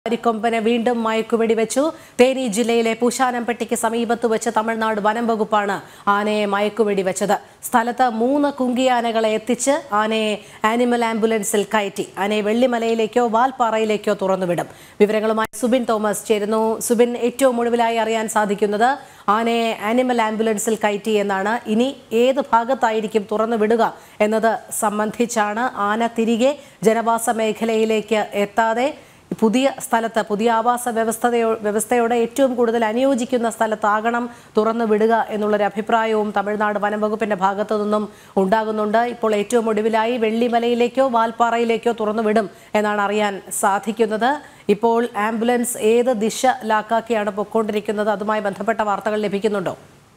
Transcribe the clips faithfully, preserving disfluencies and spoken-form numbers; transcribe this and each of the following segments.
അരിക്കൊമ്പനെ വീണ്ടും മയക്കുവെടി വെച്ചു. തേനി ജില്ലയിലെ പൂശാനംപെട്ടിക്ക് സമീപത്ത് വെച്ച് തമിഴ്നാട് വനം വകുപ്പാണ് ആനയെ മയക്കുവെടി വെച്ചത്. സ്ഥലത്ത് മൂന്ന് കുങ്കിയാനകളെ എത്തിച്ച് ആനയെ ആനിമൽ ആംബുലൻസിൽ കയറ്റി. ആനയെ വെള്ളിമലയിലേക്കോ വാൽപ്പാറയിലേക്കോ തുറന്നുവിടും. വിവരങ്ങളുമായി സുബിൻ തോമസ് ചേരുന്നു. സുബിൻ, ഏറ്റവും ഒടുവിലായി അറിയാൻ സാധിക്കുന്നത് ആനയെ ആനിമൽ ആംബുലൻസിൽ കയറ്റി എന്നാണ്. ഇനി ഏത് ഭാഗത്തായിരിക്കും തുറന്നു വിടുക എന്നത് സംബന്ധിച്ചാണ്. ആന തിരികെ ജനവാസ മേഖലയിലേക്ക് എത്താതെ പുതിയ സ്ഥലത്ത്, പുതിയ ആവാസ വ്യവസ്ഥയോ വ്യവസ്ഥയോടെ ഏറ്റവും കൂടുതൽ അനുയോജിക്കുന്ന സ്ഥലത്താകണം തുറന്നു വിടുക എന്നുള്ളൊരു അഭിപ്രായവും തമിഴ്നാട് വനം വകുപ്പിന്റെ ഭാഗത്തു നിന്നും ഉണ്ടാകുന്നുണ്ട്. ഇപ്പോൾ ഏറ്റവും ഒടുവിലായി വെള്ളിമലയിലേക്കോ വാൽപ്പാറയിലേക്കോ തുറന്നു വിടും എന്നാണ് അറിയാൻ സാധിക്കുന്നത്. ഇപ്പോൾ ആംബുലൻസ് ഏത് ദിശ ലാക്കാക്കിയാണ് പൊയ്ക്കൊണ്ടിരിക്കുന്നത്? അതുമായി ബന്ധപ്പെട്ട വാർത്തകൾ ലഭിക്കുന്നുണ്ടോ?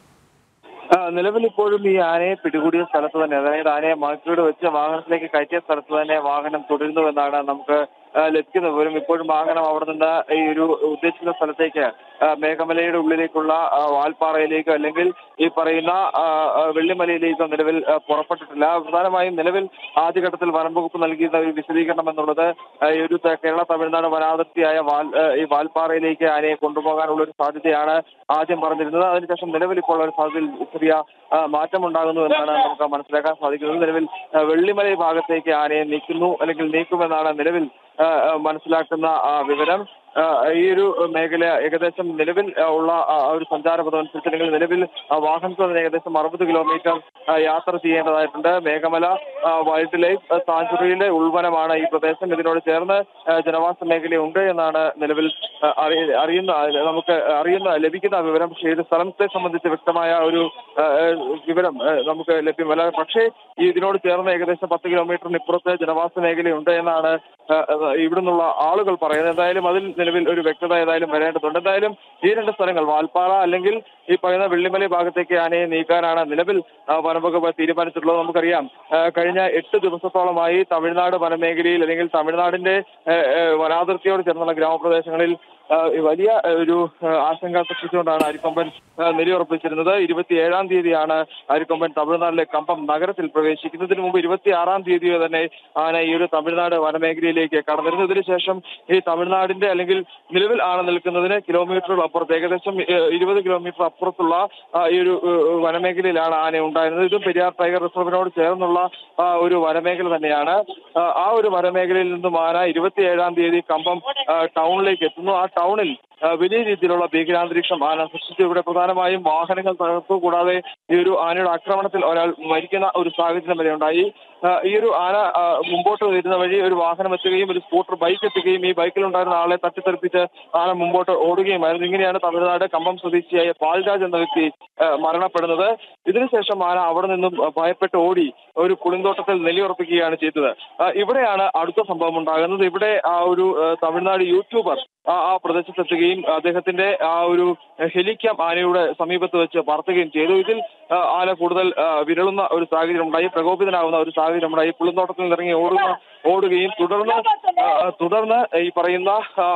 നിലവിൽ ഇപ്പോഴും ഈ ആനയെ പിടികൂടിയ സ്ഥലത്ത് തന്നെ, അതായത് ആനയെ മയക്കുവെടി വെച്ച് വാഹനത്തിലേക്ക് കയറ്റിയ സ്ഥലത്ത് തന്നെ വാഹനം തുടരുന്നുവെന്നാണ് നമുക്ക് ലഭിക്കുന്ന വിവരം. ഇപ്പോഴും വാഹനം അവിടെ നിന്ന് ഈ ഒരു ഉദ്ദേശിക്കുന്ന സ്ഥലത്തേക്ക് മേഘമലയുടെ ഉള്ളിലേക്കുള്ള വാൽപ്പാറയിലേക്കോ അല്ലെങ്കിൽ ഈ പറയുന്ന വെള്ളിമലയിലേക്കോ നിലവിൽ പുറപ്പെട്ടിട്ടില്ല. പ്രധാനമായും നിലവിൽ ആദ്യഘട്ടത്തിൽ വനം വകുപ്പ് നൽകിയിരുന്ന ഒരു വിശദീകരണം എന്നുള്ളത് ഈ ഒരു കേരള തമിഴ്നാട് വനാതിർത്തിയായ വാൽ ഈ വാൽപ്പാറയിലേക്ക് ആനയെ കൊണ്ടുപോകാനുള്ള ഒരു സാധ്യതയാണ് ആദ്യം പറഞ്ഞിരുന്നത്. അതിനുശേഷം നിലവിൽ ഇപ്പോൾ ഒരു സാധ്യതയിൽ ചെറിയ മാറ്റമുണ്ടാകുന്നു എന്നാണ് നമുക്ക് മനസ്സിലാക്കാൻ സാധിക്കുന്നത്. നിലവിൽ വെള്ളിമല ഭാഗത്തേക്ക് ആനയെ നീക്കുന്നു അല്ലെങ്കിൽ നീക്കുമെന്നാണ് നിലവിൽ മനസ്സിലാക്കുന്ന വിവരം. ഈ ഒരു മേഖല ഏകദേശം നിലവിൽ ഉള്ള ഒരു സഞ്ചാരപഥം അനുസരിച്ച് അല്ലെങ്കിൽ നിലവിൽ വാഹനത്തിൽ ഏകദേശം അറുപത് കിലോമീറ്റർ യാത്ര ചെയ്യേണ്ടതായിട്ടുണ്ട്. മേഘമല വൈൽഡ് ലൈഫ് സാഞ്ചുറിയിലെ ഉൾവനമാണ് ഈ പ്രദേശം. ഇതിനോട് ചേർന്ന് ജനവാസ മേഖലയുണ്ട് എന്നാണ് നിലവിൽ അറിയുന്ന നമുക്ക് അറിയുന്ന ലഭിക്കുന്ന വിവരം. പക്ഷേ ഇത് സ്ഥലത്തെ സംബന്ധിച്ച് വ്യക്തമായ ഒരു വിവരം നമുക്ക് ലഭ്യമല്ല. പക്ഷേ ഇതിനോട് ചേർന്ന് ഏകദേശം പത്ത് കിലോമീറ്ററിന് ഇപ്പുറത്ത് ജനവാസ മേഖലയുണ്ട് എന്നാണ് ഇവിടെ നിന്നുള്ള ആളുകൾ പറയുന്നത്. എന്തായാലും അതിൽ നിലവിൽ ഒരു വ്യക്തത ഏതായാലും വരേണ്ടതുണ്ട്. എന്തായാലും ഈ രണ്ട് സ്ഥലങ്ങൾ വാൽപ്പാറ അല്ലെങ്കിൽ ഈ പറയുന്ന വെള്ളിമല ഭാഗത്തേക്ക് ആനയെ നീക്കാനാണ് നിലവിൽ വനംവകുപ്പ് തീരുമാനിച്ചിട്ടുള്ളത്. നമുക്കറിയാം, കഴിഞ്ഞ എട്ട് ദിവസത്തോളമായി തമിഴ്നാട് വനമേഖലയിൽ അല്ലെങ്കിൽ തമിഴ്നാടിന്റെ വനാതിർത്തിയോട് ചേർന്നുള്ള ഗ്രാമപ്രദേശങ്ങളിൽ വലിയ ഒരു ആശങ്ക സൃഷ്ടിച്ചുകൊണ്ടാണ് അരിക്കൊമ്പൻ നിലയുറപ്പിച്ചിരുന്നത്. ഇരുപത്തിയേഴാം തീയതിയാണ് അരിക്കൊമ്പൻ തമിഴ്നാട്ടിലെ കമ്പം നഗരത്തിൽ പ്രവേശിക്കുന്നതിന് മുമ്പ് ഇരുപത്തി ആറാം തീയതി തന്നെ ആന ഈ ഒരു തമിഴ്നാട് വനമേഖലയിലേക്ക് കടന്നിരുന്നു. ഇതിനുശേഷം ഈ തമിഴ്നാടിന്റെ അല്ലെങ്കിൽ നിലവിൽ ആന നിൽക്കുന്നതിന് കിലോമീറ്ററുകൾ അപ്പുറത്ത് ഏകദേശം ഇരുപത് കിലോമീറ്റർ അപ്പുറത്തുള്ള ഈ ഒരു വനമേഖലയിലാണ് ആന ഉണ്ടായിരുന്നത്. ഇതും പെരിയാർ ടൈഗർ റിസർവിനോട് ചേർന്നുള്ള ഒരു വനമേഖല തന്നെയാണ്. ആ ഒരു വനമേഖലയിൽ നിന്നും ആന ഇരുപത്തിയേഴാം തീയതി കമ്പം ടൗണിലേക്ക് എത്തുന്നു. ആ ടൗണിൽ വലിയ രീതിയിലുള്ള ഭീകരാന്തരീക്ഷം ആന സൃഷ്ടിച്ചു. ഇവിടെ പ്രധാനമായും വാഹനങ്ങൾ തകർത്തു. കൂടാതെ ഈ ഒരു ആനയുടെ ആക്രമണത്തിൽ ഒരാൾ മരിക്കുന്ന ഒരു സാഹചര്യം വരെ ഉണ്ടായി. ഈ ഒരു ആന മുമ്പോട്ട് വരുന്ന വഴി ഒരു വാഹനം എത്തുകയും ഒരു സ്കൂട്ടർ ബൈക്ക് എത്തുകയും ഈ ബൈക്കിലുണ്ടായിരുന്ന ആളെ തട്ടിത്തെറിപ്പിച്ച് ആന മുമ്പോട്ട് ഓടുകയുമായിരുന്നു. ഇങ്ങനെയാണ് തമിഴ്നാട് കമ്പം സ്വദേശിയായ പാൽരാജ് എന്ന വ്യക്തി മരണപ്പെടുന്നത്. ഇതിനുശേഷം ആന അവിടെ നിന്നും ഭയപ്പെട്ട് ഓടി ഒരു കുളിന്തോട്ടത്തിൽ നിലയുറപ്പിക്കുകയാണ് ചെയ്തത്. ഇവിടെയാണ് അടുത്ത സംഭവം ഉണ്ടാകുന്നത്. ഇവിടെ ആ ഒരു തമിഴ്നാട് യൂട്യൂബർ ആ പ്രദേശത്തെത്തുകയും അദ്ദേഹത്തിന്റെ ആ ഒരു ഹെലിക്യാം ആനയുടെ സമീപത്ത് വെച്ച് പറത്തുകയും ചെയ്തു. ഇതിൽ ആന കൂടുതൽ വിരളുന്ന ഒരു സാഹചര്യം ഉണ്ടായി, പ്രകോപിതനാകുന്ന ഒരു സാഹചര്യം ഉണ്ടായി. കുളിന്തോട്ടത്തിൽ ഇറങ്ങി ഓടുന്ന ഓടുകയും തുടർന്ന് തുടർന്ന് ഈ പറയുന്ന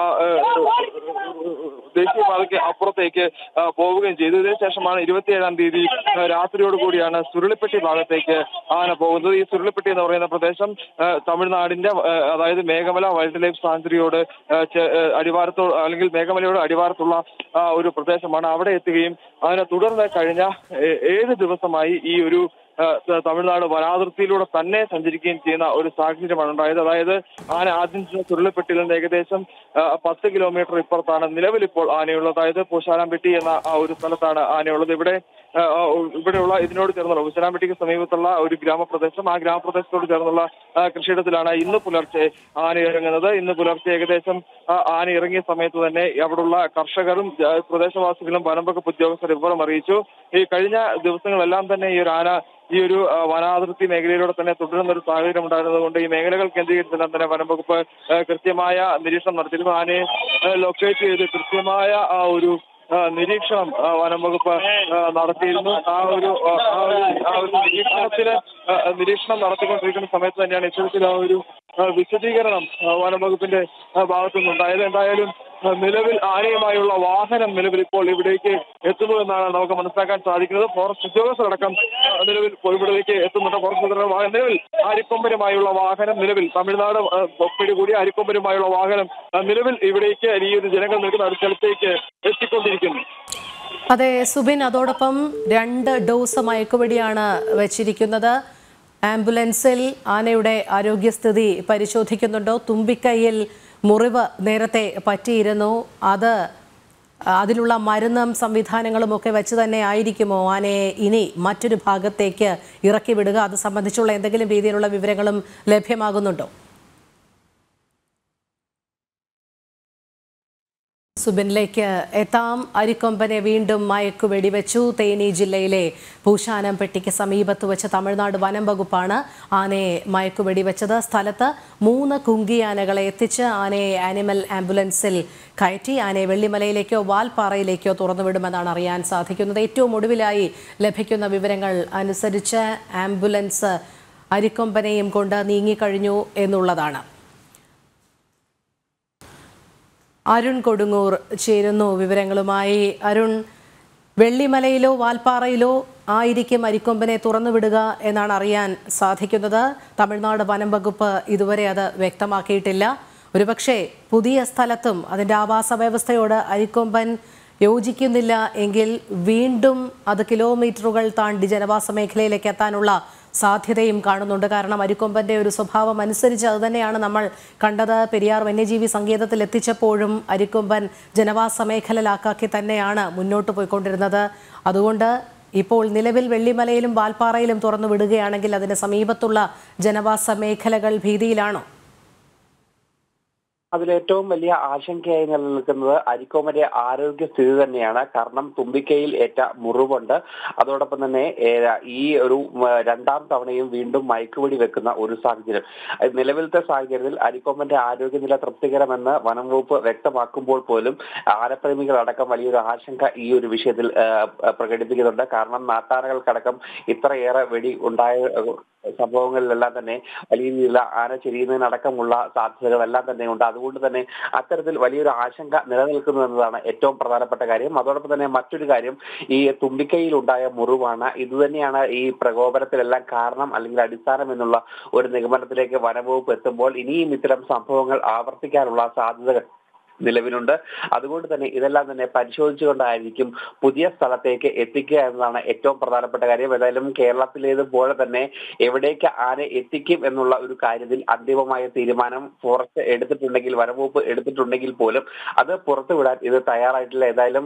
ദേശീയപാതയ്ക്ക് അപ്പുറത്തേക്ക് പോവുകയും ചെയ്തു. ഇതിനുശേഷമാണ് ഇരുപത്തിയേഴാം തീയതി രാത്രിയോടുകൂടിയാണ് സുരുളിപ്പെട്ടി ഭാഗത്തേക്ക് ആന പോകുന്നത്. ഈ സുരുളിപ്പെട്ടി എന്ന് പറയുന്ന പ്രദേശം തമിഴ്നാടിന്റെ അതായത് മേഘമല വൈൽഡ് ലൈഫ് സാഞ്ചുറിയോട് അടിവാരത്തോ അല്ലെങ്കിൽ മേഘമലയോട് അടിവാരത്തുള്ള ഒരു പ്രദേശമാണ്. അവിടെ എത്തുകയും അതിനെ തുടർന്ന് കഴിഞ്ഞ ഏഴ് ദിവസമായി ഈ ഒരു തമിഴ്നാട് വനാതിർത്തിയിലൂടെ തന്നെ സഞ്ചരിക്കുകയും ചെയ്യുന്ന ഒരു സാഹചര്യമാണ് ഉണ്ടായത്. അതായത് ആന ആദ്യം ചുരുളിപ്പെട്ടിയിൽ നിന്ന് ഏകദേശം പത്ത് കിലോമീറ്റർ ഇപ്പുറത്താണ് നിലവിൽ ഇപ്പോൾ ആനയുള്ളത്. അതായത് പൂശാനാംപെട്ടി എന്ന ആ ഒരു സ്ഥലത്താണ് ആനയുള്ളത്. ഇവിടെ ഇവിടെയുള്ള ഇതിനോട് ചേർന്നുള്ള പൂശാനാംപെട്ടിക്ക് സമീപത്തുള്ള ഒരു ഗ്രാമപ്രദേശം, ആ ഗ്രാമപ്രദേശത്തോട് ചേർന്നുള്ള കൃഷിയിടത്തിലാണ് ഇന്ന് പുലർച്ചെ ആന ഇറങ്ങുന്നത്. ഇന്ന് പുലർച്ചെ ഏകദേശം ആന ഇറങ്ങിയ സമയത്ത് തന്നെ അവിടെയുള്ള കർഷകരും പ്രദേശവാസികളും വനം വകുപ്പ് ഉദ്യോഗസ്ഥർ വിവരം അറിയിച്ചു. ഈ കഴിഞ്ഞ ദിവസങ്ങളെല്ലാം തന്നെ ഈ ഒരു ആന ഈ ഒരു വനാതിർത്തി മേഖലയിലൂടെ തന്നെ തുടരുന്ന ഒരു സാഹചര്യം ഉണ്ടായിരുന്നത് കൊണ്ട് ഈ മേഖലകൾ കേന്ദ്രീകരിച്ചെല്ലാം തന്നെ വനം വകുപ്പ് കൃത്യമായ നിരീക്ഷണം നടത്തിയിരുന്നു. ആനയെ ലൊക്കേറ്റ് ചെയ്ത് കൃത്യമായ ആ ഒരു നിരീക്ഷണം വനം വകുപ്പ് നടത്തിയിരുന്നു. ആ ഒരു ആ ഒരു നിരീക്ഷണത്തിന് നിരീക്ഷണം നടത്തിക്കൊണ്ടിരിക്കുന്ന സമയത്ത് തന്നെയാണ് ഇത്തരത്തിൽ ആ ഒരു വിശദീകരണം വനം വകുപ്പിന്റെ ഭാഗത്തുനിന്നുണ്ടായത്. എന്തായാലും നിലവിൽ ആനയുമായുള്ള വാഹനം നിലവിൽ ഇപ്പോൾ ഇവിടേക്ക് എത്തുന്നു എന്നാണ് നമുക്ക് മനസ്സിലാക്കാൻ സാധിക്കുന്നത്. ഫോറസ്റ്റ് ഉദ്യോഗസ്ഥരടക്കം നിലവിൽ ഇവിടേക്ക് എത്തുന്നുണ്ട്. ഫോറസ്റ്റ് വാഹനം നിലവിൽ അരിക്കൊമ്പനുമായുള്ള വാഹനം നിലവിൽ തമിഴ്നാട് പിടികൂടി അരിക്കൊമ്പനുമായുള്ള വാഹനം നിലവിൽ ഇവിടേക്ക് ഈ ഒരു ജനങ്ങൾ നിൽക്കുന്ന ഒരു സ്ഥലത്തേക്ക് എത്തിക്കൊണ്ടിരിക്കുന്നു. അതെ സുബിൻ, അതോടൊപ്പം രണ്ട് ഡോസ് മയക്കുവെടിയാണ് വെച്ചിരിക്കുന്നത്. ആംബുലൻസിൽ ആനയുടെ ആരോഗ്യസ്ഥിതി പരിശോധിക്കുന്നുണ്ടോ? തുമ്പിക്കൈയിൽ മുറിവ് നേരത്തെ പറ്റിയിരുന്നു. അത് അതിലുള്ള മരുന്നും സംവിധാനങ്ങളും ഒക്കെ വെച്ച് തന്നെ ആയിരിക്കുമോ ആനയെ ഇനി മറ്റൊരു ഭാഗത്തേക്ക് ഇറക്കി വിടുക? അത് സംബന്ധിച്ചുള്ള എന്തെങ്കിലും രീതിയിലുള്ള വിവരങ്ങളും ലഭ്യമാകുന്നുണ്ടോ? സുബിനിലേക്ക് എത്താം. അരിക്കൊമ്പനെ വീണ്ടും മയക്കു വെടിവെച്ചു. തേനി ജില്ലയിലെ പൂശാനംപെട്ടിക്ക് സമീപത്ത് വെച്ച് തമിഴ്നാട് വനം വകുപ്പാണ് ആനയെ മയക്കു വെടിവെച്ചത്. സ്ഥലത്ത് മൂന്ന് കുങ്കിയാനകളെ എത്തിച്ച് ആനയെ ആനിമൽ ആംബുലൻസിൽ കയറ്റി. ആനയെ വെള്ളിമലയിലേക്കോ വാൽപ്പാറയിലേക്കോ തുറന്നുവിടുമെന്നാണ് അറിയാൻ സാധിക്കുന്നത്. ഏറ്റവും ഒടുവിലായി ലഭിക്കുന്ന വിവരങ്ങൾ അനുസരിച്ച് ആംബുലൻസ് അരിക്കൊമ്പനെയും കൊണ്ട് നീങ്ങിക്കഴിഞ്ഞു എന്നുള്ളതാണ്. അരുൺ കൊടുങ്ങൂർ ചേരുന്നു വിവരങ്ങളുമായി. അരുൺ, വെള്ളിമലയിലോ വാൽപ്പാറയിലോ ആയിരിക്കും അരിക്കൊമ്പനെ തുറന്നുവിടുക എന്നാണ് അറിയാൻ സാധിക്കുന്നത്. തമിഴ്നാട് വനം വകുപ്പ് ഇതുവരെ അത് വ്യക്തമാക്കിയിട്ടില്ല. ഒരുപക്ഷെ പുതിയ സ്ഥലത്തും അതിൻ്റെ ആവാസ വ്യവസ്ഥയോട് അരിക്കൊമ്പൻ യോജിക്കുന്നില്ല എങ്കിൽ വീണ്ടും അത് കിലോമീറ്ററുകൾ താണ്ടി ജനവാസ മേഖലയിലേക്ക് എത്താനുള്ള സാധ്യതയും കാണുന്നുണ്ട്. കാരണം അരിക്കൊമ്പന്റെ ഒരു സ്വഭാവം അനുസരിച്ച് അത് തന്നെയാണ് നമ്മൾ കണ്ടത്. പെരിയാർ വന്യജീവി സങ്കേതത്തിൽ എത്തിച്ചപ്പോഴും അരിക്കൊമ്പൻ ജനവാസ മേഖലയിലാക്കി തന്നെയാണ് മുന്നോട്ട് പോയിക്കൊണ്ടിരുന്നത്. അതുകൊണ്ട് ഇപ്പോൾ നിലവിൽ വെള്ളിമലയിലും വാൽപ്പാറയിലും തുറന്നു വിടുകയാണെങ്കിൽ അതിന് സമീപത്തുള്ള ജനവാസ മേഖലകൾ ഭീതിയിലാണോ? അതിലേറ്റവും വലിയ ആശങ്കയായി നിലനിൽക്കുന്നത് അരിക്കൊമ്പന്റെ ആരോഗ്യസ്ഥിതി തന്നെയാണ്. കാരണം തുമ്പിക്കൈയിൽ ഏറ്റ മുറിവുണ്ട്. അതോടൊപ്പം തന്നെ ഈ ഒരു രണ്ടാം തവണയും വീണ്ടും മയക്കുവെടി വെക്കുന്ന ഒരു സാഹചര്യം. നിലവിലത്തെ സാഹചര്യത്തിൽ അരിക്കൊമ്പന്റെ ആരോഗ്യനില തൃപ്തികരമെന്ന് വനം വകുപ്പ് വ്യക്തമാക്കുമ്പോൾ പോലും ആനപ്രേമികളടക്കം വലിയൊരു ആശങ്ക ഈ ഒരു വിഷയത്തിൽ പ്രകടിപ്പിക്കുന്നുണ്ട്. കാരണം നാട്ടാനകൾക്കടക്കം ഇത്രയേറെ വെടി ഉണ്ടായ സംഭവങ്ങളിലെല്ലാം തന്നെ വലിയ രീതിയിലുള്ള ആന ചെരിയുന്നതിനടക്കമുള്ള സാധ്യതകളെല്ലാം തന്നെ ഉണ്ട്. അതുകൊണ്ട് തന്നെ അത്തരത്തിൽ വലിയൊരു ആശങ്ക നിലനിൽക്കുന്നു എന്നതാണ് ഏറ്റവും പ്രധാനപ്പെട്ട കാര്യം. അതോടൊപ്പം തന്നെ മറ്റൊരു കാര്യം, ഈ തുമ്പിക്കൈയിൽ ഉണ്ടായ മുറിവാണ് ഇത് തന്നെയാണ് ഈ പ്രകോപനത്തിലെല്ലാം കാരണം അല്ലെങ്കിൽ അടിസ്ഥാനം എന്നുള്ള ഒരു നിഗമനത്തിലേക്ക് വനംവകുപ്പ് എത്തുമ്പോൾ ഇനിയും ഇത്തരം സംഭവങ്ങൾ ആവർത്തിക്കാനുള്ള സാധ്യതകൾ നിലവിലുണ്ട്. അതുകൊണ്ട് തന്നെ ഇതെല്ലാം തന്നെ പരിശോധിച്ചുകൊണ്ടായിരിക്കും പുതിയ സ്ഥലത്തേക്ക് എത്തിക്കുക എന്നതാണ് ഏറ്റവും പ്രധാനപ്പെട്ട കാര്യം. ഏതായാലും കേരളത്തിലേതുപോലെ തന്നെ എവിടേക്ക് ആന എത്തിക്കും എന്നുള്ള ഒരു കാര്യത്തിൽ അന്തിമമായ തീരുമാനം ഫോറസ്റ്റ് എടുത്തിട്ടുണ്ടെങ്കിൽ വനംവകുപ്പ് എടുത്തിട്ടുണ്ടെങ്കിൽ പോലും അത് പുറത്തുവിടാൻ ഇത് തയ്യാറായിട്ടില്ല. ഏതായാലും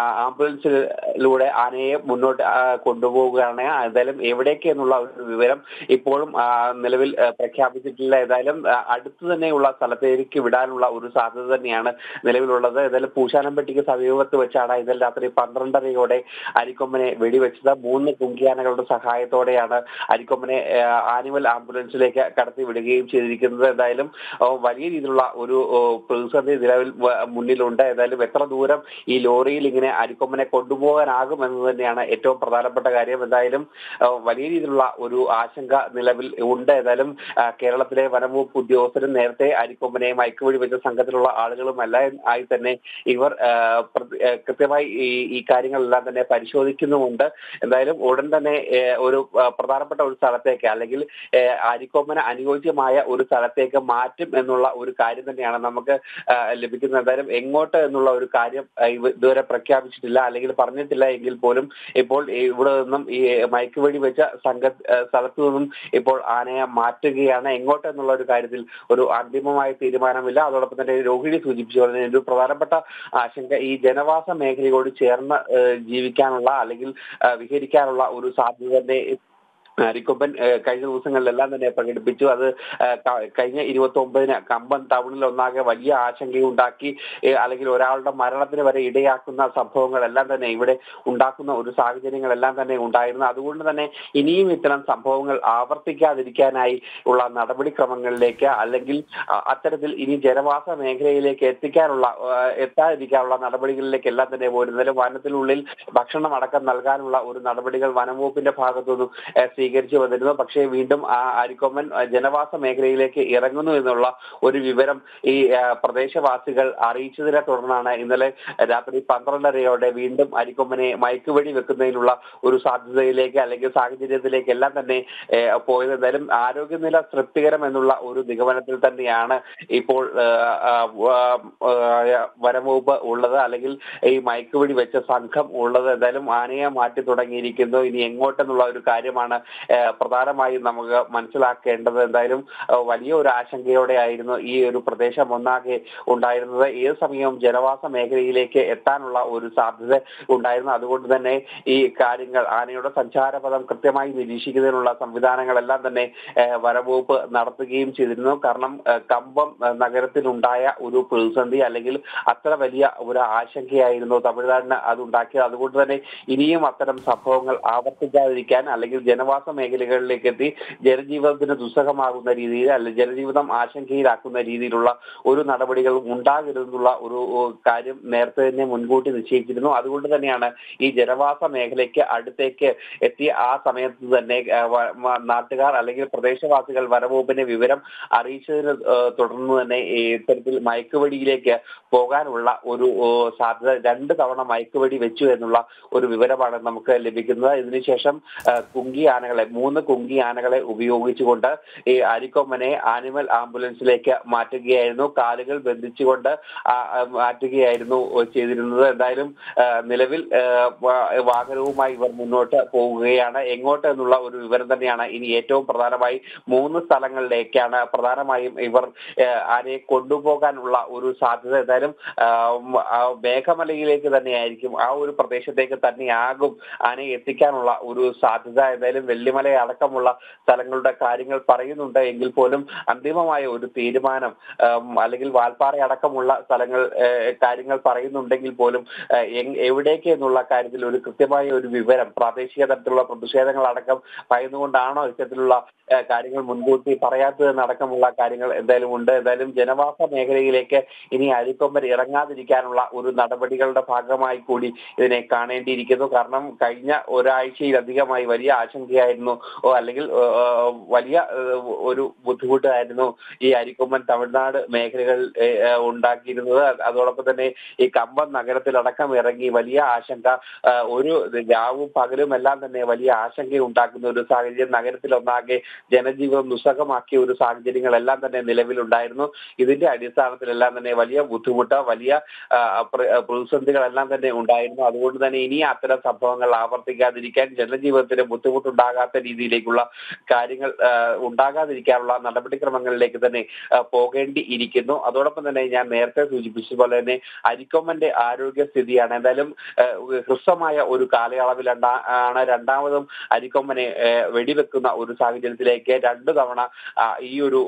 ആംബുലൻസിലൂടെ ആനയെ മുന്നോട്ട് കൊണ്ടുപോവുകയാണ്. ഏതായാലും എവിടേക്ക് എന്നുള്ള ഒരു വിവരം ഇപ്പോഴും നിലവിൽ പ്രഖ്യാപിച്ചിട്ടില്ല. ഏതായാലും അടുത്തു തന്നെയുള്ള സ്ഥലത്തേക്ക് വിടാനുള്ള ഒരു സാധ്യത തന്നെയാണ് നിലവിലുള്ളത്. ഏതായാലും പൂശാനംപെട്ടിക്ക് സമീപത്ത് വെച്ചാണ് ഇന്നലെ രാത്രി പന്ത്രണ്ടരയോടെ അരിക്കൊമ്പനെ വെടിവെച്ചത്. മൂന്ന് കുങ്കിയാനകളുടെ സഹായത്തോടെയാണ് അരിക്കൊമ്പനെ ആനിമൽ ആംബുലൻസിലേക്ക് കടത്തി വിടുകയും ചെയ്തിരിക്കുന്നത്. എന്തായാലും വലിയ രീതിയിലുള്ള ഒരു പ്രതിസന്ധി നിലവിൽ മുന്നിലുണ്ട്. ഏതായാലും എത്ര ദൂരം ഈ ലോറിയിൽ ഇങ്ങനെ അരിക്കൊമ്പനെ കൊണ്ടുപോകാനാകും എന്ന് തന്നെയാണ് ഏറ്റവും പ്രധാനപ്പെട്ട കാര്യം. എന്തായാലും വലിയ രീതിയിലുള്ള ഒരു ആശങ്ക നിലവിൽ ഉണ്ട്. ഏതായാലും കേരളത്തിലെ വനംവകുപ്പ് ഉദ്യോഗസ്ഥരും നേരത്തെ അരിക്കൊമ്പനെ മയക്കുവെടി വെച്ച സംഘത്തിലുള്ള ആളുകളും എല്ലാം ആയി തന്നെ ഇവർ കൃത്യമായി ഈ കാര്യങ്ങളെല്ലാം തന്നെ പരിശോധിക്കുന്നുമുണ്ട്. എന്തായാലും ഉടൻ തന്നെ ഒരു പ്രധാനപ്പെട്ട ഒരു സ്ഥലത്തേക്ക് അല്ലെങ്കിൽ അരിക്കൊമ്പന് അനുയോജ്യമായ ഒരു സ്ഥലത്തേക്ക് മാറ്റും എന്നുള്ള ഒരു കാര്യം തന്നെയാണ് നമുക്ക് ലഭിക്കുന്നത്. എന്തായാലും എങ്ങോട്ട് എന്നുള്ള ഒരു കാര്യം ഇതുവരെ പ്രഖ്യാപിച്ചിട്ടില്ല അല്ലെങ്കിൽ പറഞ്ഞിട്ടില്ല എങ്കിൽ പോലും ഇപ്പോൾ ഇവിടെ നിന്നും ഈ മയക്കുവെടി വെച്ച സംഘ സ്ഥലത്തു നിന്നും ഇപ്പോൾ ആനയെ മാറ്റുകയാണ്. എങ്ങോട്ട് എന്നുള്ള ഒരു കാര്യത്തിൽ ഒരു അന്തിമമായ തീരുമാനമില്ല. അതോടൊപ്പം തന്നെ രോഹിണി സൂചിപ്പിച്ചു ഒരു പ്രധാനപ്പെട്ട ആശങ്ക ഈ ജനവാസ മേഖലയോട് ചേർന്ന് ജീവിക്കാനുള്ള അല്ലെങ്കിൽ വിഹരിക്കാനുള്ള ഒരു സാധ്യത തന്നെ അരിക്കൊമ്പൻ കഴിഞ്ഞ ദിവസങ്ങളിലെല്ലാം തന്നെ പ്രകടിപ്പിച്ചു. അത് കഴിഞ്ഞ ഇരുപത്തി ഒമ്പതിന് കമ്പം ടൗണിൽ ഒന്നാകെ വലിയ ആശങ്കയുണ്ടാക്കി അല്ലെങ്കിൽ ഒരാളുടെ മരണത്തിന് വരെ ഇടയാക്കുന്ന സംഭവങ്ങളെല്ലാം തന്നെ ഇവിടെ ഉണ്ടാക്കുന്ന ഒരു സാഹചര്യങ്ങളെല്ലാം തന്നെ ഉണ്ടായിരുന്നു. അതുകൊണ്ട് തന്നെ ഇനിയും ഇത്തരം സംഭവങ്ങൾ ആവർത്തിക്കാതിരിക്കാനായി ഉള്ള നടപടിക്രമങ്ങളിലേക്ക് അല്ലെങ്കിൽ അത്തരത്തിൽ ഇനി ജനവാസ മേഖലയിലേക്ക് എത്തിക്കാനുള്ള എത്താതിരിക്കാനുള്ള നടപടികളിലേക്ക് എല്ലാം തന്നെ പോരുന്നതിലും വനത്തിനുള്ളിൽ ഭക്ഷണം അടക്കം നൽകാനുള്ള ഒരു നടപടികൾ വനംവകുപ്പിന്റെ ഭാഗത്തുനിന്നും കേന്ദ്രീകരിച്ച് വന്നിരുന്നു. പക്ഷേ വീണ്ടും ആ അരിക്കൊമ്പൻ ജനവാസ മേഖലയിലേക്ക് ഇറങ്ങുന്നു എന്നുള്ള ഒരു വിവരം ഈ പ്രദേശവാസികൾ അറിയിച്ചതിനെ തുടർന്നാണ് ഇന്നലെ രാത്രി പന്ത്രണ്ടരയോടെ വീണ്ടും അരിക്കൊമ്പനെ മയക്കുവെടി വെക്കുന്നതിനുള്ള ഒരു സാധ്യതയിലേക്ക് അല്ലെങ്കിൽ സാഹചര്യത്തിലേക്ക് എല്ലാം തന്നെ പോയത്. എന്തായാലും ആരോഗ്യനില തൃപ്തികരം എന്നുള്ള ഒരു നിഗമനത്തിൽ തന്നെയാണ് ഇപ്പോൾ വനംവകുപ്പ് ഉള്ളത്, അല്ലെങ്കിൽ ഈ മയക്കുവെടി വെച്ച സംഘം ഉള്ളത്. എന്തായാലും ആനയെ മാറ്റി തുടങ്ങിയിരിക്കുന്നു. ഇനി എങ്ങോട്ടെന്നുള്ള ഒരു കാര്യമാണ് പ്രധാനമായും നമുക്ക് മനസ്സിലാക്കേണ്ടത്. എന്തായാലും വലിയ ഒരു ആശങ്കയോടെ ആയിരുന്നു ഈ ഒരു പ്രദേശം ഒന്നാകെ ഉണ്ടായിരുന്നത്. ഏത് സമയവും ജനവാസ മേഖലയിലേക്ക് എത്താനുള്ള ഒരു സാധ്യത ഉണ്ടായിരുന്നു. അതുകൊണ്ട് തന്നെ ഈ കാര്യങ്ങൾ ആനയുടെ സഞ്ചാരപഥം കൃത്യമായി നിരീക്ഷിക്കുന്നതിനുള്ള സംവിധാനങ്ങളെല്ലാം തന്നെ വനംവകുപ്പ് നടത്തുകയും ചെയ്തിരുന്നു. കാരണം കമ്പം നഗരത്തിലുണ്ടായ ഒരു പ്രതിസന്ധി അല്ലെങ്കിൽ അത്ര വലിയ ഒരു ആശങ്കയായിരുന്നു തമിഴ്നാടിന് അതുണ്ടാക്കിയത്. അതുകൊണ്ട് തന്നെ ഇനിയും അത്തരം സംഭവങ്ങൾ ആവർത്തിക്കാതിരിക്കാൻ അല്ലെങ്കിൽ ജനവാസ മേഖലകളിലേക്ക് എത്തി ജനജീവിതത്തിന് ദുസ്സഹമാകുന്ന രീതിയിൽ അല്ലെങ്കിൽ ജനജീവിതം ആശങ്കയിലാക്കുന്ന രീതിയിലുള്ള ഒരു നടപടികളും ഉണ്ടാകരുതെന്നുള്ള ഒരു കാര്യം നേരത്തെ തന്നെ മുൻകൂട്ടി നിശ്ചയിച്ചിരുന്നു. അതുകൊണ്ട് തന്നെയാണ് ഈ ജനവാസ മേഖലയ്ക്ക് അടുത്തേക്ക് എത്തിയ ആ സമയത്ത് തന്നെ നാട്ടുകാർ അല്ലെങ്കിൽ പ്രദേശവാസികൾ വനംവകുപ്പിനെ വിവരം അറിയിച്ചതിനെ തുടർന്ന് തന്നെ ഇത്തരത്തിൽ മയക്കുവെടിയിലേക്ക് പോകാനുള്ള ഒരു സാധ്യത രണ്ട് തവണ മയക്കുവെടി വെച്ചു എന്നുള്ള ഒരു വിവരമാണ് നമുക്ക് ലഭിക്കുന്നത്. ഇതിനുശേഷം കുങ്കി ആനകളെ മൂന്ന് കുങ്കി ആനകളെ ഉപയോഗിച്ചുകൊണ്ട് ഈ അരിക്കൊമ്പനെ ആനിമൽ ആംബുലൻസിലേക്ക് മാറ്റുകയായിരുന്നു. കാലുകൾ ബന്ധിച്ചുകൊണ്ട് മാറ്റുകയായിരുന്നു ചെയ്തിരുന്നത്. എന്തായാലും നിലവിൽ വാഹനവുമായി ഇവർ മുന്നോട്ട് പോവുകയാണ്. എങ്ങോട്ട് എന്നുള്ള ഒരു വിവരം തന്നെയാണ് ഇനി ഏറ്റവും പ്രധാനമായി മൂന്ന് സ്ഥലങ്ങളിലേക്കാണ് പ്രധാനമായും ഇവർ ആനയെ കൊണ്ടുപോകാനുള്ള ഒരു സാധ്യത. എന്തായാലും മേഘമലയിലേക്ക് തന്നെയായിരിക്കും, ആ ഒരു പ്രദേശത്തേക്ക് തന്നെയാകും ആനയെ എത്തിക്കാനുള്ള ഒരു സാധ്യത. എന്തായാലും വെള്ളിമല അടക്കമുള്ള സ്ഥലങ്ങളുടെ കാര്യങ്ങൾ പറയുന്നുണ്ട് എങ്കിൽ പോലും അന്തിമമായ ഒരു തീരുമാനം അല്ലെങ്കിൽ വാൽപ്പാറ അടക്കമുള്ള സ്ഥലങ്ങൾ കാര്യങ്ങൾ പറയുന്നുണ്ടെങ്കിൽ പോലും എവിടേക്ക് എന്നുള്ള കാര്യത്തിൽ ഒരു കൃത്യമായ ഒരു വിവരം പ്രാദേശിക തരത്തിലുള്ള പ്രതിഷേധങ്ങൾ അടക്കം പറയുന്നുകൊണ്ടാണോ ഇത്തരത്തിലുള്ള കാര്യങ്ങൾ മുൻകൂട്ടി പറയാത്തതെന്നടക്കമുള്ള കാര്യങ്ങൾ എന്തായാലും ഉണ്ട്. എന്തായാലും ജനവാസ മേഖലയിലേക്ക് ഇനി അരിക്കൊമ്പൻ ഇറങ്ങാതിരിക്കാനുള്ള ഒരു നടപടികളുടെ ഭാഗമായി കൂടി ഇതിനെ കാണേണ്ടിയിരിക്കുന്നു. കാരണം കഴിഞ്ഞ ഒരാഴ്ചയിലധികമായി വലിയ ആശങ്കയായിരുന്നു അല്ലെങ്കിൽ വലിയ ഒരു ബുദ്ധിമുട്ടായിരുന്നു ഈ അരിക്കൊമ്പൻ തമിഴ്നാട് മേഖലകളിൽ ഉണ്ടാക്കിയിരുന്നത്. അതോടൊപ്പം തന്നെ ഈ കമ്പം നഗരത്തിലടക്കം ഇറങ്ങി വലിയ ആശങ്ക, ഒരു രാവും പകലും എല്ലാം തന്നെ വലിയ ആശങ്ക ഉണ്ടാക്കുന്ന ഒരു സാഹചര്യം, നഗരത്തിലൊന്നാകെ ജനജീവിതം ദുസ്സഹമാക്കിയ ഒരു സാഹചര്യങ്ങളെല്ലാം തന്നെ നിലവിലുണ്ടായിരുന്നു. ഇതിന്റെ അടിസ്ഥാനത്തിലെല്ലാം തന്നെ വലിയ ബുദ്ധിമുട്ട്, വലിയ പ്രതിസന്ധികളെല്ലാം തന്നെ ഉണ്ടായിരുന്നു. അതുകൊണ്ട് തന്നെ ഇനി അത്തരം സംഭവങ്ങൾ ആവർത്തിക്കാതിരിക്കാൻ, ജനജീവിതത്തിന് ബുദ്ധിമുട്ടുണ്ടാകാത്ത രീതിയിലേക്കുള്ള കാര്യങ്ങൾ ഉണ്ടാകാതിരിക്കാനുള്ള നടപടിക്രമങ്ങളിലേക്ക് തന്നെ പോകേണ്ടി ഇരിക്കുന്നു. അതോടൊപ്പം തന്നെ ഞാൻ നേരത്തെ സൂചിപ്പിച്ചതുപോലെ തന്നെ അരിക്കൊമ്പന്റെ ആരോഗ്യസ്ഥിതിയാണ് എന്തായാലും ഹ്രസ്വമായ ഒരു കാലയളവിലാണ് രണ്ടാമതും അരിക്കൊമ്പനെ വെടിവെക്കുന്ന ഒരു സാഹചര്യത്തിലേക്ക് രണ്ടു തവണ ഈ ഒരു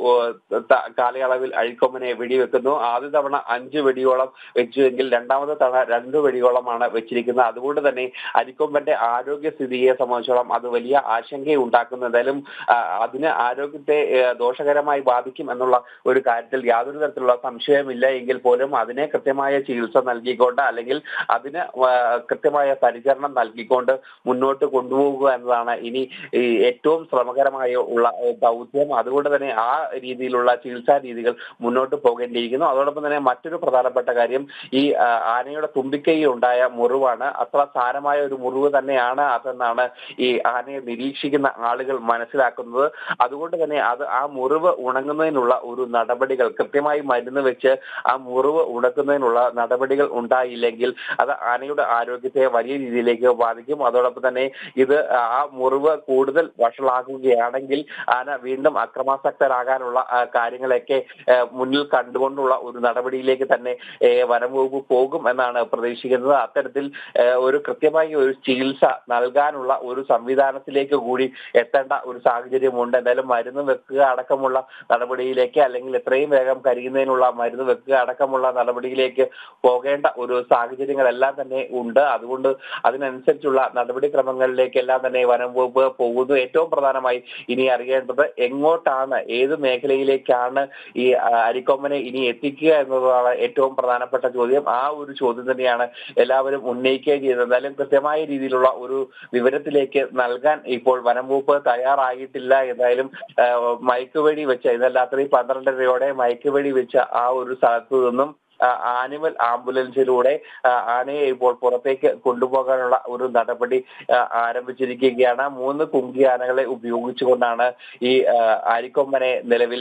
കാലയളവിൽ അരിക്കൊമ്പനെ വെടിവെക്കുന്നു. ആദ്യ തവണ അഞ്ച് വെടിയോളം വെച്ചുവെങ്കിൽ രണ്ടാമത്തെ തവണ രണ്ട് വെടിയോളമാണ് വെച്ചിരിക്കുന്നത്. അതുകൊണ്ട് തന്നെ അരിക്കൊമ്പന്റെ ആരോഗ്യസ്ഥിതിയെ സംബന്ധിച്ചോളം അത് വലിയ ആശങ്കയുണ്ടാക്കുന്നു. എന്തായാലും അതിന് ആരോഗ്യത്തെ ദോഷകരമായി ബാധിക്കും എന്നുള്ള ഒരു കാര്യത്തിൽ യാതൊരു തരത്തിലുള്ള സംശയമില്ല എങ്കിൽ പോലും അതിനെ കൃത്യമായ ചികിത്സ നൽകിക്കൊണ്ട് അല്ലെങ്കിൽ അതിന് കൃത്യമായ പരിചരണം നൽകിക്കൊണ്ട് മുന്നോട്ട് കൊണ്ടുപോകുക എന്നതാണ് ഇനി ഏറ്റവും ശ്രമകരമായ ഉള്ള ദൗത്യം. അതുകൊണ്ട് തന്നെ ആ രീതിയിലുള്ള ചികിത്സാ രീതികൾ മുന്നോട്ട് പോകേണ്ടിയിരിക്കുന്നു. അതോടൊപ്പം തന്നെ മറ്റൊരു പ്രധാനപ്പെട്ട കാര്യം ഈ ആനയുടെ തുമ്പിക്കൈയിൽ ഉണ്ടായ മുറിവാണ്. അത്ര സാരമായ ഒരു മുറിവ് തന്നെയാണ് അതെന്നാണ് ഈ ആനയെ നിരീക്ഷിക്കുന്ന ആളുകൾ മനസ്സിലാക്കുന്നത്. അതുകൊണ്ട് തന്നെ അത് ആ മുറിവ് ഉണങ്ങുന്നതിനുള്ള ഒരു നടപടികൾ കൃത്യമായി മരുന്ന് വെച്ച് ആ മുറിവ് ഉണക്കുന്നതിനുള്ള നടപടികൾ ഉണ്ടായില്ലെങ്കിൽ അത് ആനയുടെ ആരോഗ്യത്തെ വലിയ രീതിയിലേക്ക് ബാധിക്കും. അതോടൊപ്പം തന്നെ ഇത് ആ മുറിവ് കൂടുതൽ വഷളാക്കുകയാണെങ്കിൽ ആന വീണ്ടും അക്രമാസക്തരാകാനുള്ള കാര്യങ്ങളൊക്കെ മുന്നിൽ കണ്ടുകൊണ്ടുള്ള ഒരു നടപടിയിലേക്ക് തന്നെ വനംവകുപ്പ് പോകും എന്നാണ് പ്രതീക്ഷിക്കുന്നത്. അത്തരത്തിൽ ഒരു കൃത്യമായി ഒരു ചികിത്സ നൽകാനുള്ള ഒരു സംവിധാനത്തിലേക്ക് കൂടി എത്തേണ്ട ഒരു സാഹചര്യമുണ്ട്. എന്തായാലും മരുന്ന് വെക്കുക അടക്കമുള്ള നടപടിയിലേക്ക് അല്ലെങ്കിൽ എത്രയും വേഗം കരിയുന്നതിനുള്ള മരുന്ന് വെക്കുക അടക്കമുള്ള നടപടിയിലേക്ക് പോകേണ്ട ഒരു സാഹചര്യങ്ങളെല്ലാം തന്നെ ഉണ്ട്. അതുകൊണ്ട് അതിനനുസരിച്ചുള്ള നടപടിക്രമങ്ങളിലേക്കെല്ലാം തന്നെ വനംവകുപ്പ് പോകുന്നു. ഏറ്റവും പ്രധാനമായി ഇനി അറിയേണ്ടത് എങ്ങോട്ടാണ്, ഏത് മേഖലയിലേക്കാണ് ഈ അരിക്കൊമ്പനെ ഇനി എത്തിക്കുക എന്നതാണ് ഏറ്റവും പ്രധാനപ്പെട്ട ചോദ്യം. ആ ഒരു ചോദ്യം തന്നെയാണ് എല്ലാവരും ഉന്നയിക്കുകയും ചെയ്തത്. എന്തായാലും കൃത്യമായ രീതിയിലുള്ള ഒരു വിവരത്തിലേക്ക് നൽകാൻ ഇപ്പോൾ ഇപ്പോൾ വനം വകുപ്പ് തയ്യാറായിട്ടില്ല. എന്തായാലും മയക്കുവെടി വെച്ച ഇന്നലെ രാത്രി പന്ത്രണ്ടരയോടെ മയക്കുവെടി വെച്ച ആ ഒരു സ്ഥലത്തു നിന്നും ആനിമൽ ആംബുലൻസിലൂടെ ആനയെ ഇപ്പോൾ പുറത്തേക്ക് കൊണ്ടുപോകാനുള്ള ഒരു നടപടി ആരംഭിച്ചിരിക്കുകയാണ്. മൂന്ന് കുങ്കി ആനകളെ ഉപയോഗിച്ചുകൊണ്ടാണ് ഈ അരിക്കൊമ്പനെ നിലവിൽ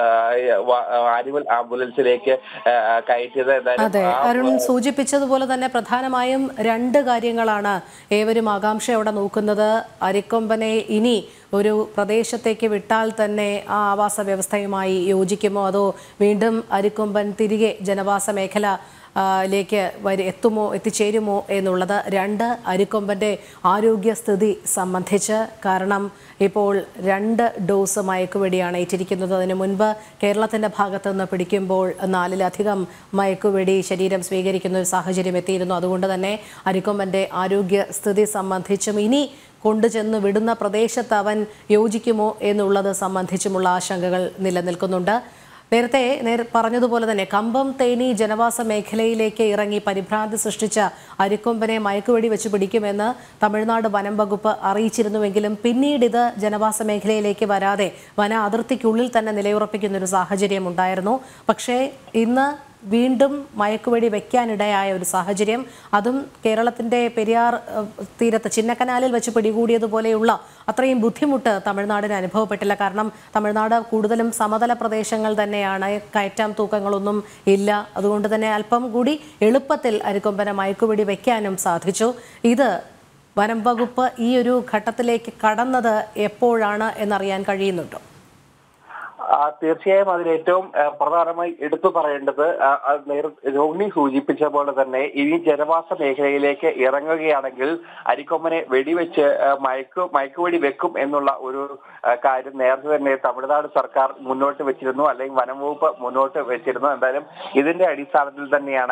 ആനിമൽ ആംബുലൻസിലേക്ക് കയറ്റിയത്. അതെ, അരുൺ സൂചിപ്പിച്ചതുപോലെ തന്നെ പ്രധാനമായും രണ്ട് കാര്യങ്ങളാണ് ഏവരും ആകാംക്ഷയോടെ നോക്കുന്നത്. അരിക്കൊമ്പനെ ഇനി ഒരു പ്രദേശത്തേക്ക് വിട്ടാൽ തന്നെ ആ ആവാസ വ്യവസ്ഥയുമായി യോജിക്കുമോ, അതോ വീണ്ടും അരിക്കൊമ്പൻ തിരികെ ജനവാസ മേഖല ലേക്ക് വരി എത്തുമോ എത്തിച്ചേരുമോ എന്നുള്ളത്. രണ്ട്, അരിക്കൊമ്പൻ്റെ ആരോഗ്യസ്ഥിതി സംബന്ധിച്ച്. കാരണം ഇപ്പോൾ രണ്ട് ഡോസ് മയക്കുവെടിയാണ് ഏറ്റിരിക്കുന്നത്. അതിനു മുൻപ് കേരളത്തിൻ്റെ ഭാഗത്തു നിന്ന് പിടിക്കുമ്പോൾ നാലിലധികം മയക്കുവെടി ശരീരം സ്വീകരിക്കുന്ന ഒരു സാഹചര്യം എത്തിയിരുന്നു. അതുകൊണ്ട് തന്നെ അരിക്കൊമ്പൻ്റെ ആരോഗ്യസ്ഥിതി സംബന്ധിച്ചും ഇനി കൊണ്ടുചെന്ന് വിടുന്ന പ്രദേശത്ത് അവൻ യോജിക്കുമോ എന്നുള്ളത് സംബന്ധിച്ചുമുള്ള ആശങ്കകൾ നിലനിൽക്കുന്നുണ്ട്. നേരത്തെ നേരെ പറഞ്ഞതുപോലെ തന്നെ കമ്പം തേനി ജനവാസ മേഖലയിലേക്ക് ഇറങ്ങി പരിഭ്രാന്തി സൃഷ്ടിച്ച അരിക്കൊമ്പനെ മയക്കുവെടി വെച്ച് പിടിക്കുമെന്ന് തമിഴ്നാട് വനം വകുപ്പ് അറിയിച്ചിരുന്നുവെങ്കിലും പിന്നീട് ഇത് ജനവാസ മേഖലയിലേക്ക് വരാതെ വന അതിർത്തിക്കുള്ളിൽ തന്നെ നിലയുറപ്പിക്കുന്ന ഒരു സാഹചര്യം ഉണ്ടായിരുന്നു. പക്ഷേ ഇന്ന് വീണ്ടും മയക്കുവെടി വെക്കാനിടയായ ഒരു സാഹചര്യം, അതും കേരളത്തിൻ്റെ പെരിയാർ തീരത്ത് ചിന്നക്കനാലിൽ വെച്ച് പിടികൂടിയതുപോലെയുള്ള അത്രയും ബുദ്ധിമുട്ട് തമിഴ്നാടിന് അനുഭവപ്പെട്ടില്ല. കാരണം തമിഴ്നാട് കൂടുതലും സമതല പ്രദേശങ്ങൾ തന്നെയാണ്, കയറ്റാം തൂക്കങ്ങളൊന്നും ഇല്ല. അതുകൊണ്ട് തന്നെ അല്പം കൂടി എളുപ്പത്തിൽ അരിക്കൊമ്പനെ മയക്കുവെടി വെക്കാനും സാധിച്ചു. ഇത് വനം വകുപ്പ് ഈ ഒരു ഘട്ടത്തിലേക്ക് കടന്നത് എപ്പോഴാണ് എന്നറിയാൻ കഴിയുന്നുണ്ടോ? തീർച്ചയായും അതിൽ ഏറ്റവും പ്രധാനമായി എടുത്തു പറയേണ്ടത് രോഹിണി സൂചിപ്പിച്ച പോലെ തന്നെ ഇനി ജനവാസ മേഖലയിലേക്ക് ഇറങ്ങുകയാണെങ്കിൽ അരിക്കൊമ്പനെ വെടിവെച്ച് മയക്കു മയക്കുവെടി വെക്കും എന്നുള്ള ഒരു കാര്യം നേരത്തെ തന്നെ തമിഴ്നാട് സർക്കാർ മുന്നോട്ട് വെച്ചിരുന്നു, അല്ലെങ്കിൽ വനം വകുപ്പ് മുന്നോട്ട് വെച്ചിരുന്നു. എന്തായാലും ഇതിന്റെ അടിസ്ഥാനത്തിൽ തന്നെയാണ്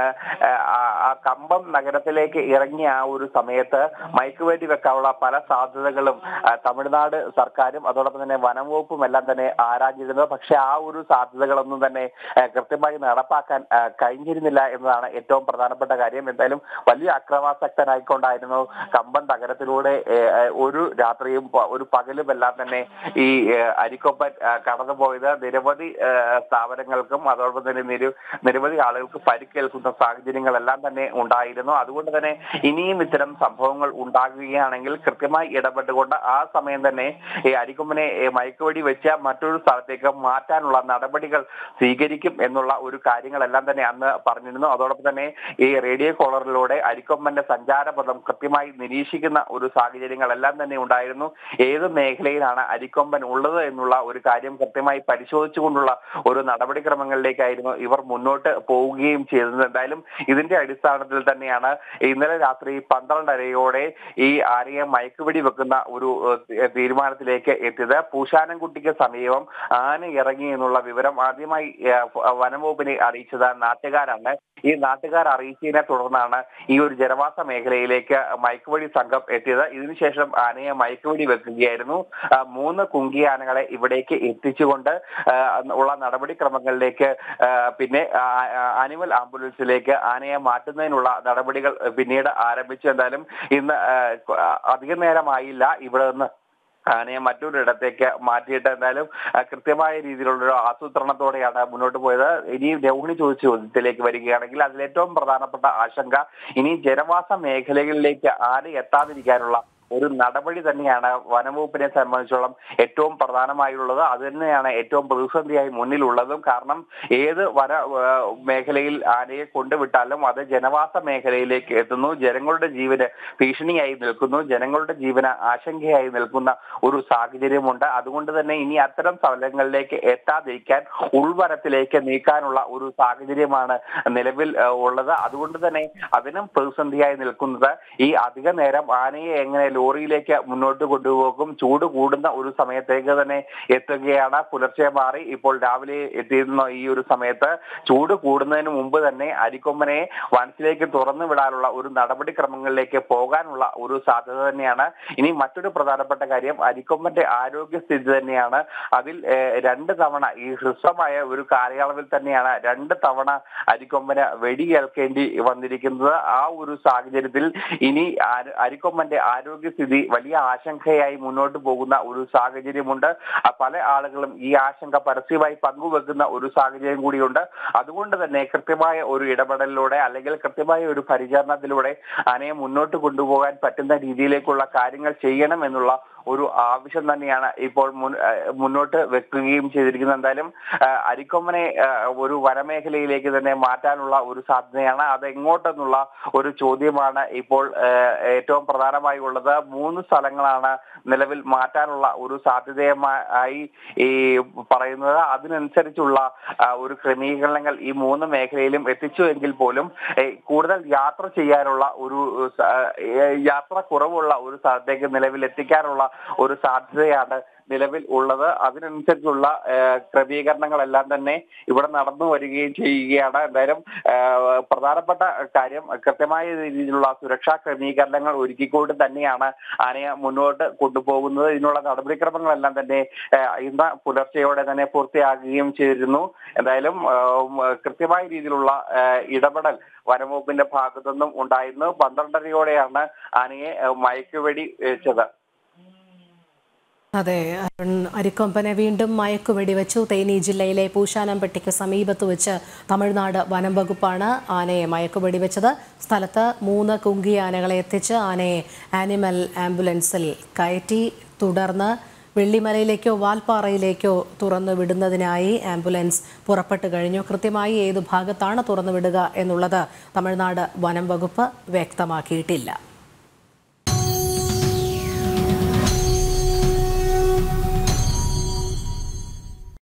ആ കമ്പം നഗരത്തിലേക്ക് ഇറങ്ങിയ ആ ഒരു സമയത്ത് മയക്കുവെടി വെക്കാനുള്ള പല സാധ്യതകളും തമിഴ്നാട് സർക്കാരും അതോടൊപ്പം തന്നെ വനം വകുപ്പും എല്ലാം തന്നെ ആരാഞ്ഞിരുന്നത്. പക്ഷെ ആ ഒരു സാധ്യതകളൊന്നും തന്നെ കൃത്യമായി നടപ്പാക്കാൻ കഴിഞ്ഞിരുന്നില്ല എന്നതാണ് ഏറ്റവും പ്രധാനപ്പെട്ട കാര്യം. എന്തായാലും വലിയ അക്രമാസക്തനായിക്കൊണ്ടായിരുന്നു കമ്പം നഗരത്തിലൂടെ ഒരു രാത്രിയും ഒരു പകലും എല്ലാം തന്നെ ഈ അരിക്കൊമ്പൻ കടന്നുപോയത്. നിരവധി സ്ഥാപനങ്ങൾക്കും അതോടൊപ്പം തന്നെ നിര നിരവധി ആളുകൾക്ക് പരിക്കേൽക്കുന്ന സാഹചര്യങ്ങളെല്ലാം തന്നെ ഉണ്ടായിരുന്നു. അതുകൊണ്ട് തന്നെ ഇനിയും ഇത്തരം സംഭവങ്ങൾ ഉണ്ടാകുകയാണെങ്കിൽ കൃത്യമായി ഇടപെട്ടുകൊണ്ട് ആ സമയം തന്നെ ഈ അരിക്കൊമ്പനെ മയക്കുവെടി വെച്ച മറ്റൊരു സ്ഥലത്തേക്ക് മാറ്റാനുള്ള നടപടികൾ സ്വീകരിക്കും എന്നുള്ള ഒരു കാര്യങ്ങളെല്ലാം തന്നെ അന്ന് പറഞ്ഞിരുന്നു. അതോടൊപ്പം തന്നെ ഈ റേഡിയോ കോളറിലൂടെ അരിക്കൊമ്പന്റെ സഞ്ചാരപഥം കൃത്യമായി നിരീക്ഷിക്കുന്ന ഒരു സാഹചര്യങ്ങളെല്ലാം തന്നെ ഉണ്ടായിരുന്നു. ഏത് മേഖലയിലാണ് അരിക്കൊമ്പൻ ഉള്ളത് എന്നുള്ള ഒരു കാര്യം കൃത്യമായി പരിശോധിച്ചുകൊണ്ടുള്ള ഒരു നടപടിക്രമങ്ങളിലേക്കായിരുന്നു ഇവർ മുന്നോട്ട് പോവുകയും ചെയ്തത്. എന്തായാലും ഇതിന്റെ അടിസ്ഥാനത്തിൽ തന്നെയാണ് ഇന്നലെ രാത്രി പന്ത്രണ്ടരയോടെ ഈ ആനയെ മയക്കുവെടി വെക്കുന്ന ഒരു തീരുമാനത്തിലേക്ക് എത്തിയത്. പൂശാനംകുട്ടിക്ക് സമീപം ആന ഇറങ്ങി എന്നുള്ള വിവരം ആദ്യമായി വനംവകുപ്പിനെ അറിയിച്ചത് നാട്ടുകാരാണ്. ഈ നാട്ടുകാർ അറിയിച്ചതിനെ തുടർന്നാണ് ഈ ഒരു ജനവാസ മേഖലയിലേക്ക് മയക്കുവെടി സംഘം എത്തിയത്. ഇതിനുശേഷം ആനയെ മയക്കുവെടി വെക്കുകയായിരുന്നു. മൂന്ന് കുങ്കി ആനകളെ ഇവിടേക്ക് എത്തിച്ചുകൊണ്ട് ഉള്ള നടപടിക്രമങ്ങളിലേക്ക് പിന്നെ ആനിമൽ ആംബുലൻസിലേക്ക് ആനയെ മാറ്റുന്നതിനുള്ള നടപടികൾ പിന്നീട് ആരംഭിച്ചു. എന്തായാലും ഇന്ന് അധിക നേരമായില്ല ഇവിടെ നിന്ന് ആനയെ മറ്റൊരിടത്തേക്ക് മാറ്റിയിട്ട് എന്തായാലും കൃത്യമായ രീതിയിലുള്ളൊരു ആസൂത്രണത്തോടെയാണ് മുന്നോട്ട് പോയത്. ഇനി രോഹിണി ചോദിച്ച ചോദ്യത്തിലേക്ക് വരികയാണെങ്കിൽ അതിൽ ഏറ്റവും പ്രധാനപ്പെട്ട ആശങ്ക ഇനി ജനവാസ മേഖലകളിലേക്ക് ആന എത്താതിരിക്കാനുള്ള ഒരു നടപടി തന്നെയാണ് വനംവകുപ്പിനെ സംബന്ധിച്ചോളം ഏറ്റവും പ്രധാനമായുള്ളത്. അത് തന്നെയാണ് ഏറ്റവും പ്രതിസന്ധിയായി മുന്നിലുള്ളതും. കാരണം ഏത് വന മേഖലയിൽ ആനയെ കൊണ്ടുവിട്ടാലും അത് ജനവാസ മേഖലയിലേക്ക് എത്തുന്നു, ജനങ്ങളുടെ ജീവന് ഭീഷണിയായി നിൽക്കുന്നു, ജനങ്ങളുടെ ജീവന് ആശങ്കയായി നിൽക്കുന്ന ഒരു സാഹചര്യമുണ്ട്. അതുകൊണ്ട് തന്നെ ഇനി അത്തരം സ്ഥലങ്ങളിലേക്ക് എത്താതിരിക്കാൻ ഉൾവനത്തിലേക്ക് നീക്കാനുള്ള ഒരു സാഹചര്യമാണ് നിലവിൽ ഉള്ളത്. അതുകൊണ്ട് തന്നെ അതിനും പ്രതിസന്ധിയായി നിൽക്കുന്നത് ഈ അധിക നേരം ആനയെ എങ്ങനെ ലോറിയിലേക്ക് മുന്നോട്ട് കൊണ്ടുപോകും. ചൂട് കൂടുന്ന ഒരു സമയത്തേക്ക് തന്നെ എത്തുകയാണ്. പുലർച്ചെ മാറി ഇപ്പോൾ രാവിലെ എത്തിയിരുന്ന ഈ ഒരു സമയത്ത് ചൂട് കൂടുന്നതിന് മുമ്പ് തന്നെ അരിക്കൊമ്പനെ വനത്തിലേക്ക് തുറന്നു വിടാനുള്ള ഒരു നടപടിക്രമങ്ങളിലേക്ക് പോകാനുള്ള ഒരു സാധ്യത തന്നെയാണ്. ഇനി മറ്റൊരു പ്രധാനപ്പെട്ട കാര്യം അരിക്കൊമ്പന്റെ ആരോഗ്യസ്ഥിതി തന്നെയാണ്. അതിൽ രണ്ട് തവണ ഈ ഹ്രസ്വമായ ഒരു കാലയളവിൽ തന്നെയാണ് രണ്ട് തവണ അരിക്കൊമ്പന് വെടിയേൽക്കേണ്ടി വന്നിരിക്കുന്നത്. ആ ഒരു സാഹചര്യത്തിൽ ഇനി അരിക്കൊമ്പന്റെ ആരോഗ്യ ആരോഗ്യസ്ഥിതി വലിയ ആശങ്കയായി മുന്നോട്ട് പോകുന്ന ഒരു സാഹചര്യമുണ്ട്. പല ആളുകളും ഈ ആശങ്ക പരസ്യമായി പങ്കുവെക്കുന്ന ഒരു സാഹചര്യം കൂടിയുണ്ട്. അതുകൊണ്ട് തന്നെ കൃത്യമായ ഒരു ഇടപെടലിലൂടെ അല്ലെങ്കിൽ കൃത്യമായ ഒരു പരിചരണത്തിലൂടെ ആനയെ മുന്നോട്ട് കൊണ്ടുപോകാൻ പറ്റുന്ന രീതിയിലേക്കുള്ള കാര്യങ്ങൾ ചെയ്യണം എന്നുള്ള ഒരു ആവശ്യം തന്നെയാണ് ഇപ്പോൾ മുന്നോട്ട് വെക്കുകയും ചെയ്തിരിക്കുന്നത്. എന്തായാലും അരിക്കൊമ്പനെ ഒരു വനമേഖലയിലേക്ക് തന്നെ മാറ്റാനുള്ള ഒരു സാധ്യതയാണ്. അത് എങ്ങോട്ടെന്നുള്ള ഒരു ചോദ്യമാണ് ഇപ്പോൾ ഏറ്റവും പ്രധാനമായി ഉള്ളത്. മൂന്ന് സ്ഥലങ്ങളാണ് നിലവിൽ മാറ്റാനുള്ള ഒരു സാധ്യതയായി ഈ പറയുന്നത്. അതിനനുസരിച്ചുള്ള ഒരു ക്രമീകരണങ്ങൾ ഈ മൂന്ന് മേഖലയിലും എത്തിച്ചു എങ്കിൽ പോലും കൂടുതൽ യാത്ര ചെയ്യാനുള്ള ഒരു യാത്ര കുറവുള്ള ഒരു സ്ഥലത്തേക്ക് നിലവിൽ എത്തിക്കാനുള്ള ഒരു സാധ്യതയാണ് നിലവിൽ ഉള്ളത്. അതിനനുസരിച്ചുള്ള ക്രമീകരണങ്ങളെല്ലാം തന്നെ ഇവിടെ നടന്നു വരികയും ചെയ്യുകയാണ്. എന്തായാലും പ്രധാനപ്പെട്ട കാര്യം കൃത്യമായ രീതിയിലുള്ള സുരക്ഷാ ക്രമീകരണങ്ങൾ ഒരുക്കിക്കൊണ്ട് തന്നെയാണ് ആനയെ മുന്നോട്ട് കൊണ്ടുപോകുന്നത്. ഇതിനുള്ള നടപടിക്രമങ്ങളെല്ലാം തന്നെ ഇന്ന് പുലർച്ചെയോടെ തന്നെ പൂർത്തിയാകുകയും ചെയ്തിരുന്നു. എന്തായാലും കൃത്യമായ രീതിയിലുള്ള ഇടപെടൽ വനംവകുപ്പിന്റെ ഭാഗത്തുനിന്നും ഉണ്ടായിരുന്നു. പന്ത്രണ്ടരയോടെയാണ് ആനയെ മയക്കുവെടി വെച്ചത്. അതെ, അരിക്കൊമ്പനെ വീണ്ടും മയക്കുവെടി വെച്ചു. തേനി ജില്ലയിലെ പൂശാനംപെട്ടിക്ക് സമീപത്ത് വെച്ച് തമിഴ്നാട് വനം വകുപ്പാണ് ആനയെ മയക്കുവെടി വെച്ചത്. സ്ഥലത്ത് മൂന്ന് കുങ്കിയാനകളെ എത്തിച്ച് ആനയെ ആനിമൽ ആംബുലൻസിൽ കയറ്റി തുടർന്ന് വെള്ളിമലയിലേക്കോ വാൽപ്പാറയിലേക്കോ തുറന്നു വിടുന്നതിനായി ആംബുലൻസ് പുറപ്പെട്ടു കഴിഞ്ഞു. കൃത്യമായി ഏതു ഭാഗത്താണ് തുറന്നു വിടുക എന്നുള്ളത് തമിഴ്നാട് വനം വകുപ്പ് വ്യക്തമാക്കിയിട്ടില്ല.